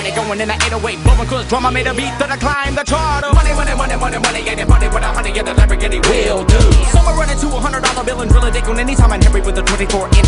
money, going in the 808, blowing cause drum. I made a beat that I climbed the chart. Money, money, money, money, money, ain't it money with a honey, yeah, the Lamborghini will do. So I run into $100 bill and drill a dick on anytime I'm Henry with a 24 in